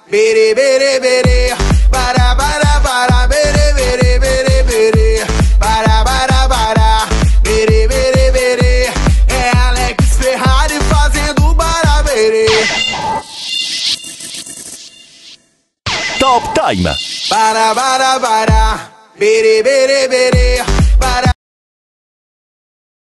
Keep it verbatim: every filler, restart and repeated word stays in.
bere, bere, bere. Para, para, para, bere, bere, bere, bere. Para, para, para, bere, bere, bere. É Alex Ferrari fazendo barabere. Top Time. Para, para, para, bere, bere, bere. Para